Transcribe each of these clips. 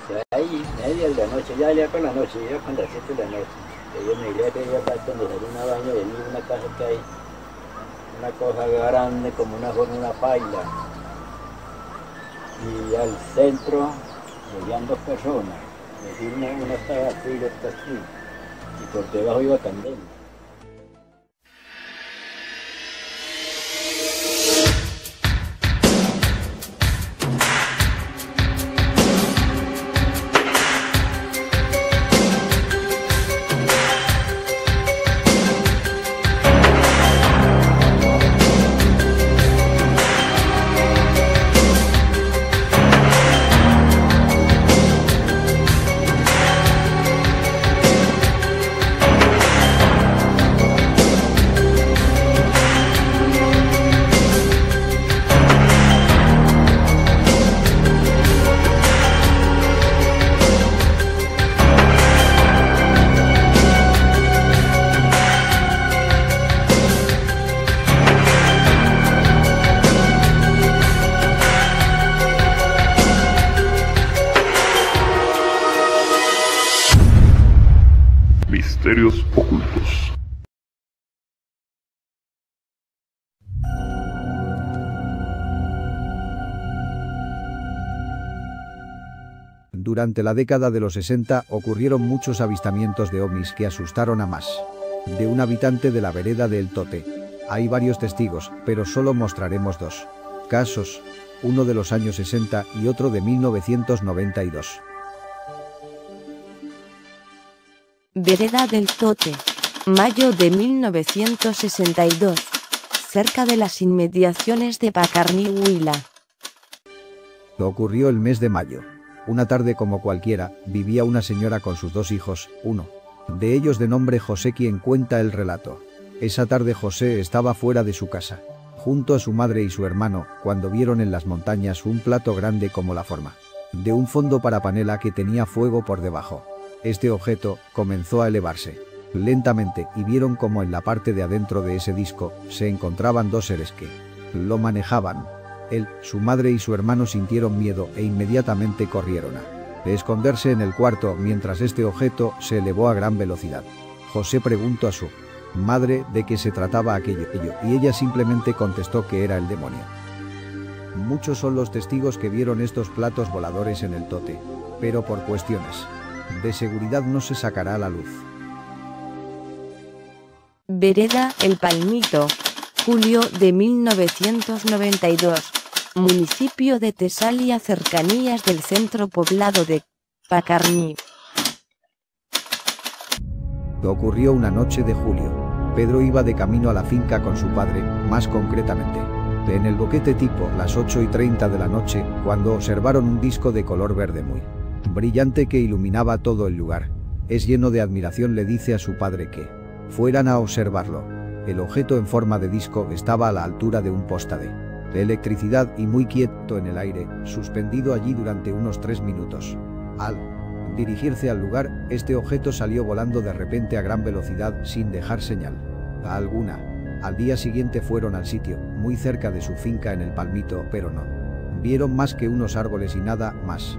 ahí, media de la noche, ya por la noche, ya con las 7 de la noche. Yo me iría a pedir para donde salió una baña de mí, una casa que hay, una cosa grande como una forma, una paila. Y al centro llegan dos personas, es decir, una estaba así y otra así, y por debajo iba candela. Misterios ocultos. Durante la década de los 60 ocurrieron muchos avistamientos de ovnis que asustaron a más de un habitante de la vereda de El Tote. Hay varios testigos, pero solo mostraremos dos casos, uno de los años 60 y otro de 1992. Vereda del Tote, mayo de 1962, cerca de las inmediaciones de Pacarní, Huila. Ocurrió el mes de mayo. Una tarde como cualquiera, vivía una señora con sus dos hijos, uno de ellos de nombre José, quien cuenta el relato. Esa tarde José estaba fuera de su casa, junto a su madre y su hermano, cuando vieron en las montañas un plato grande como la forma de un fondo para panela que tenía fuego por debajo. Este objeto comenzó a elevarse lentamente y vieron como en la parte de adentro de ese disco se encontraban dos seres que lo manejaban. Él, su madre y su hermano sintieron miedo e inmediatamente corrieron a esconderse en el cuarto mientras este objeto se elevó a gran velocidad. José preguntó a su madre de qué se trataba aquello y ella simplemente contestó que era el demonio. Muchos son los testigos que vieron estos platos voladores en El Tote, pero por cuestiones de seguridad no se sacará a la luz. Vereda El Palmito, julio de 1992, municipio de Tesalia, cercanías del centro poblado de Pacarní. Ocurrió una noche de julio. Pedro iba de camino a la finca con su padre, más concretamente en el boquete tipo las 8:30 de la noche, cuando observaron un disco de color verde muy brillante que iluminaba todo el lugar. Es lleno de admiración, le dice a su padre que fueran a observarlo. El objeto en forma de disco estaba a la altura de un poste de electricidad y muy quieto en el aire, suspendido allí durante unos 3 minutos. Al dirigirse al lugar, este objeto salió volando de repente a gran velocidad sin dejar señal alguna. Al día siguiente fueron al sitio, muy cerca de su finca en El Palmito, pero no vieron más que unos árboles y nada más.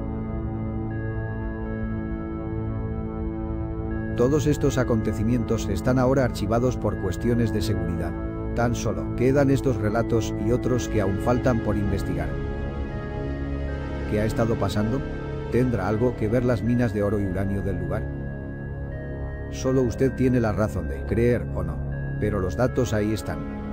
Todos estos acontecimientos están ahora archivados por cuestiones de seguridad. Tan solo quedan estos relatos y otros que aún faltan por investigar. ¿Qué ha estado pasando? ¿Tendrá algo que ver las minas de oro y uranio del lugar? Solo usted tiene la razón de creer o no, pero los datos ahí están.